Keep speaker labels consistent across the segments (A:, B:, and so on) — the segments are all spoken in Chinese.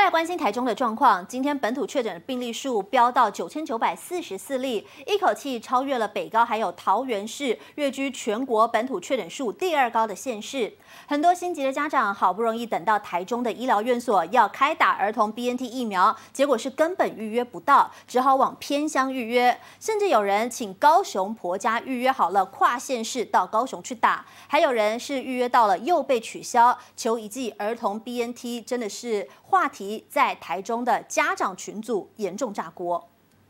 A: 再来关心台中的状况，今天本土确诊的病例数飙到9944例，一口气超越了北高还有桃园市，跃居全国本土确诊数第2高的县市。很多心急的家长好不容易等到台中的医疗院所要开打儿童 BNT 疫苗，结果是根本预约不到，只好往偏乡预约，甚至有人请高雄婆家预约好了跨县市到高雄去打，还有人是预约到了又被取消，求一剂儿童 BNT 真的是话题在台中的家长群组严重炸锅。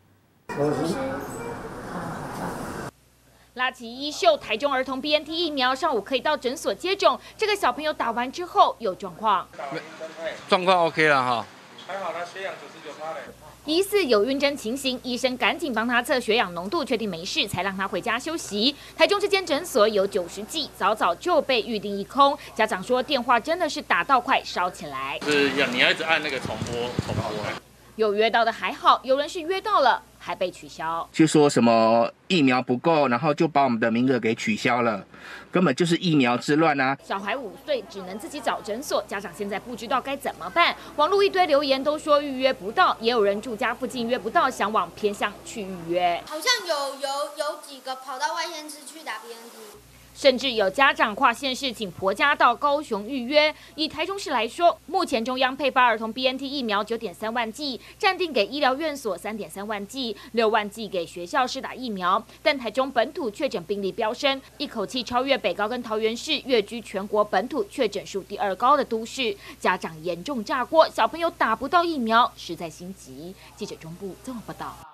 B: 拉起衣袖，台中儿童 BNT 疫苗上午可以到诊所接种。这个小朋友打完之后有状况，
C: 状况 OK 了哈，
D: 还好他血氧99%嘞。
B: 疑似有晕针情形，医生赶紧帮他测血氧浓度，确定没事，才让他回家休息。台中这间诊所有90剂，早早就被预定一空。家长说电话真的是打到快烧起来，
D: 是你要一直按那个重播。
B: 有约到的还好，有人是约到了还被取消，
E: 就说什么疫苗不够，然后就把我们的名额给取消了，根本就是疫苗之乱啊！
B: 小孩5岁只能自己找诊所，家长现在不知道该怎么办。网络一堆留言都说预约不到，也有人住家附近约不到，想往偏乡去预约。
F: 好像有几个跑到外县市去打 BNT。
B: 甚至有家长跨县市请婆家到高雄预约。以台中市来说，目前中央配发儿童 BNT 疫苗9.3万剂，暂定给医疗院所3.3万剂，6万剂给学校施打疫苗。但台中本土确诊病例飙升，一口气超越北高跟桃园市，跃居全国本土确诊数第2高的都市，家长严重炸锅，小朋友打不到疫苗，实在心急。记者中部综合报道。